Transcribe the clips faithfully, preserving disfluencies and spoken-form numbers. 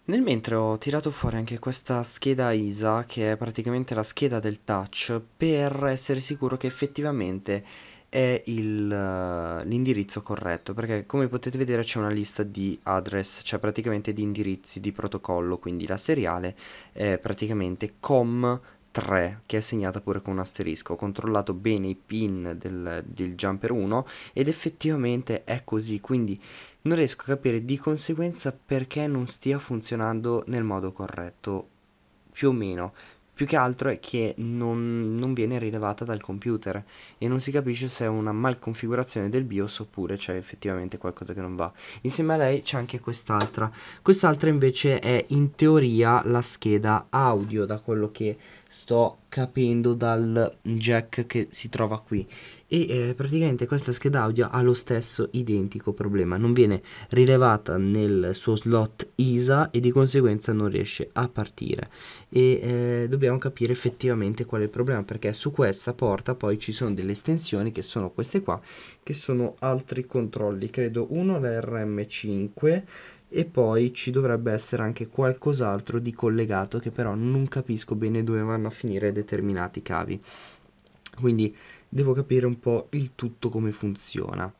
Nel mentre ho tirato fuori anche questa scheda I S A, che è praticamente la scheda del touch, per essere sicuro che effettivamente è il, eh, l'indirizzo corretto, perché come potete vedere c'è una lista di address, cioè praticamente di indirizzi di protocollo, quindi la seriale è praticamente com tre, che è segnata pure con un asterisco. Ho controllato bene i pin del, del jumper uno ed effettivamente è così, quindi non riesco a capire di conseguenza perché non stia funzionando nel modo corretto, più o meno. Più che altro è che non, non viene rilevata dal computer e non si capisce se è una malconfigurazione del BIOS oppure c'è effettivamente qualcosa che non va. Insieme a lei c'è anche quest'altra. Quest'altra invece è in teoria la scheda audio, da quello che sto capendo dal jack che si trova qui. E eh, praticamente questa scheda audio ha lo stesso identico problema, non viene rilevata nel suo slot I S A e di conseguenza non riesce a partire. E eh, dobbiamo capire effettivamente qual è il problema, perché su questa porta poi ci sono delle estensioni che sono queste qua, che sono altri controlli, credo uno l'R M cinque e poi ci dovrebbe essere anche qualcos'altro di collegato che però non capisco bene dove vanno a finire determinati cavi. Quindi devo capire un po' il tutto come funziona.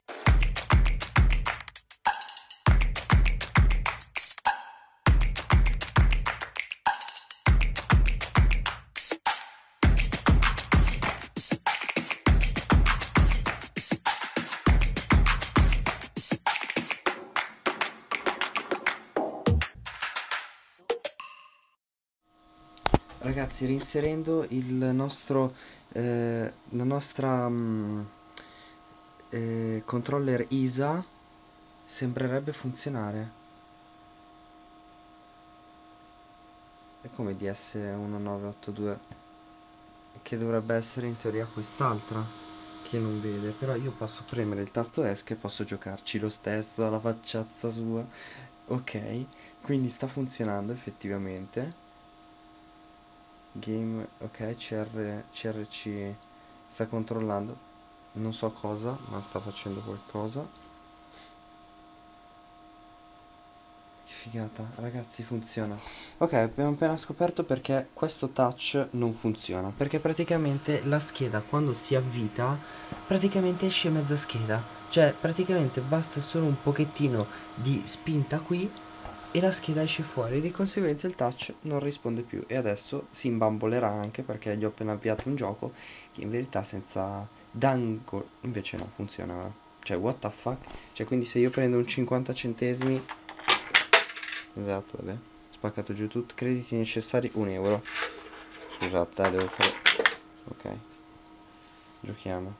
Ragazzi, reinserendo il nostro, eh, la nostra mm, eh, controller I S A sembrerebbe funzionare. È come D S uno nove otto due, che dovrebbe essere in teoria quest'altra, che non vede. Però io posso premere il tasto ESC e posso giocarci lo stesso alla facciazza sua. Ok, quindi sta funzionando effettivamente. Game, ok, C R, C R C sta controllando, non so cosa, ma sta facendo qualcosa. Che figata, ragazzi, funziona. Ok, abbiamo appena scoperto perché questo touch non funziona, perché praticamente la scheda quando si avvita, praticamente esce mezza scheda. Cioè, praticamente basta solo un pochettino di spinta qui e la scheda esce fuori, di conseguenza il touch non risponde più e adesso si imbambolerà anche perché gli ho appena avviato un gioco che in verità senza dangle invece no, funziona. Cioè, what the fuck? Cioè, quindi se io prendo un cinquanta centesimi, esatto, vabbè, spaccato giù tutto, crediti necessari un euro. Scusate, eh, devo fare, ok, giochiamo.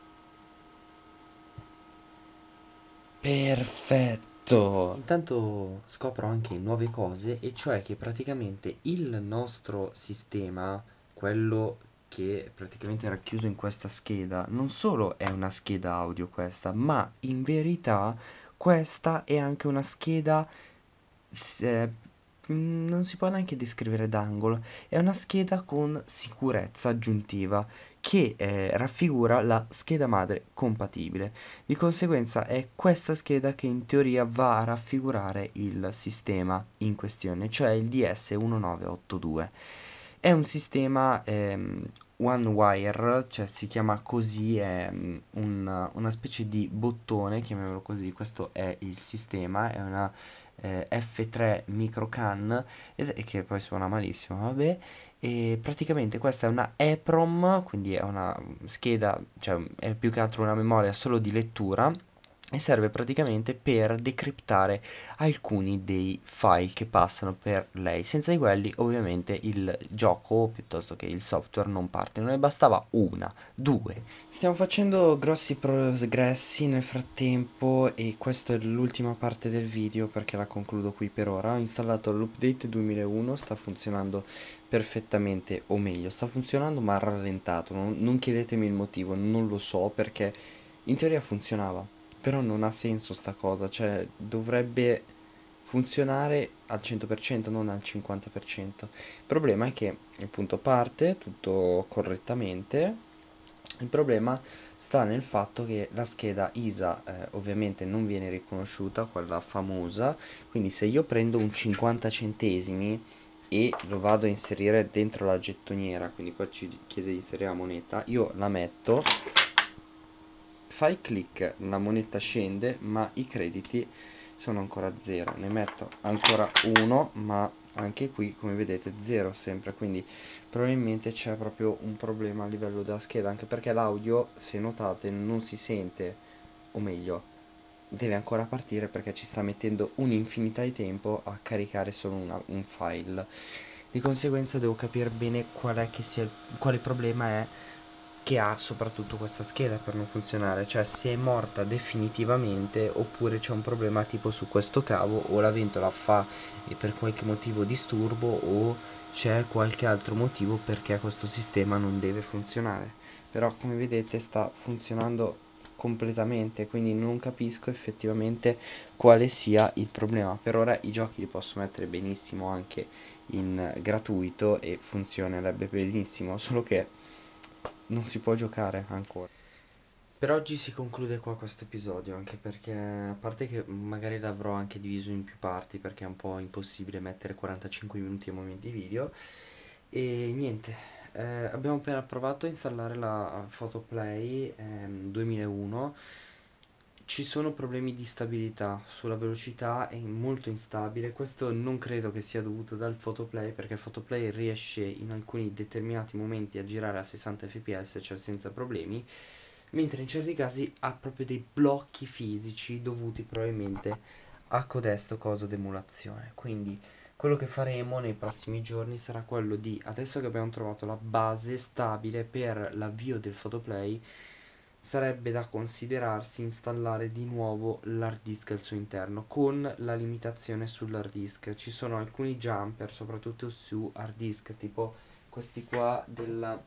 Perfetto! Intanto scopro anche nuove cose, e cioè che praticamente il nostro sistema, quello che praticamente è racchiuso in questa scheda, non solo è una scheda audio questa, ma in verità questa è anche una scheda, se- mm, non si può neanche descrivere d'angolo, è una scheda con sicurezza aggiuntiva che eh, raffigura la scheda madre compatibile. Di conseguenza è questa scheda che in teoria va a raffigurare il sistema in questione, cioè il D S uno nove otto due. È un sistema ehm, one wire, cioè si chiama così, è mm, una, una specie di bottone, chiamiamolo così, questo è il sistema, è una eh, F tre microcan, ed è che poi suona malissimo, vabbè. E praticamente questa è una EPROM, quindi è una scheda, cioè è più che altro una memoria solo di lettura e serve praticamente per decriptare alcuni dei file che passano per lei. Senza di quelli ovviamente il gioco piuttosto che il software non parte. Non ne bastava una, due. Stiamo facendo grossi progressi nel frattempo e questa è l'ultima parte del video perché la concludo qui per ora. Ho installato l'update duemilauno, sta funzionando perfettamente, o meglio, sta funzionando ma ha rallentato. Non, non chiedetemi il motivo, non lo so perché in teoria funzionava, però non ha senso sta cosa, cioè dovrebbe funzionare al cento per cento, non al cinquanta per cento. Il problema è che appunto parte tutto correttamente, il problema sta nel fatto che la scheda I S A eh, ovviamente non viene riconosciuta, quella famosa, quindi se io prendo un cinquanta centesimi e lo vado a inserire dentro la gettoniera, quindi qua ci chiede di inserire la moneta, io la metto, fai clic, la moneta scende, ma i crediti sono ancora zero, ne metto ancora uno, ma anche qui come vedete zero sempre, quindi probabilmente c'è proprio un problema a livello della scheda, anche perché l'audio, se notate, non si sente, o meglio, deve ancora partire perché ci sta mettendo un'infinità di tempo a caricare solo una, un file. Di conseguenza devo capire bene qual è che sia il, quale problema è che ha soprattutto questa scheda per non funzionare, cioè se è morta definitivamente oppure c'è un problema tipo su questo cavo, o la ventola fa e per qualche motivo disturbo, o c'è qualche altro motivo perché questo sistema non deve funzionare. Però come vedete sta funzionando completamente, quindi non capisco effettivamente quale sia il problema. Per ora i giochi li posso mettere benissimo anche in gratuito e funzionerebbe benissimo, solo che non si può giocare ancora. Per oggi si conclude qua questo episodio, anche perché a parte che magari l'avrò anche diviso in più parti perché è un po' impossibile mettere quarantacinque minuti a momenti di video. E niente, eh, abbiamo appena provato a installare la Photoplay ehm, duemilauno. Ci sono problemi di stabilità sulla velocità, è molto instabile. Questo non credo che sia dovuto dal Photoplay, perché il Photoplay riesce in alcuni determinati momenti a girare a sessanta fps, cioè senza problemi, mentre in certi casi ha proprio dei blocchi fisici dovuti probabilmente a codesto coso d'emulazione. Quindi quello che faremo nei prossimi giorni sarà quello di, adesso che abbiamo trovato la base stabile per l'avvio del Photoplay, sarebbe da considerarsi installare di nuovo l'hard disk al suo interno con la limitazione sull'hard disk. Ci sono alcuni jumper soprattutto su hard disk, tipo questi qua della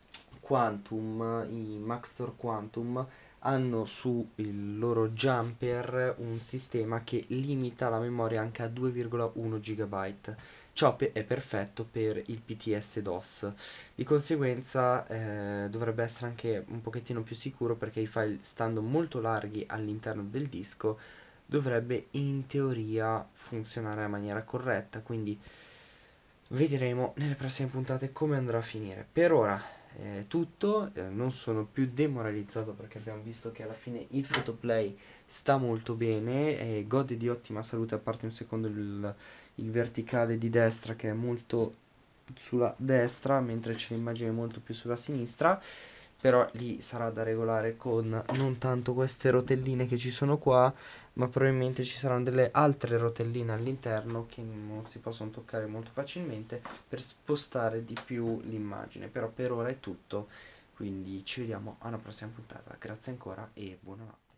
Quantum, i Maxtor Quantum, hanno su il loro jumper un sistema che limita la memoria anche a due virgola uno gigabyte. Ciò pe- è perfetto per il P T S DOS. Di conseguenza eh, dovrebbe essere anche un pochettino più sicuro, perché i file, stando molto larghi all'interno del disco, dovrebbe in teoria funzionare in maniera corretta. Quindi vedremo nelle prossime puntate come andrà a finire. Per ora è tutto, eh, non sono più demoralizzato perché abbiamo visto che alla fine il Photoplay sta molto bene e gode di ottima salute, a parte un secondo il, il verticale di destra che è molto sulla destra, mentre c'è l'immagine molto più sulla sinistra. Però lì sarà da regolare con non tanto queste rotelline che ci sono qua, ma probabilmente ci saranno delle altre rotelline all'interno che non si possono toccare molto facilmente per spostare di più l'immagine. Però per ora è tutto, quindi ci vediamo alla prossima puntata. Grazie ancora e buonanotte.